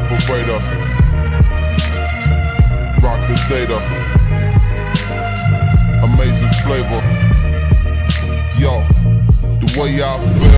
operator. Rock the data. Amazing flavor. Yo, the way I feel.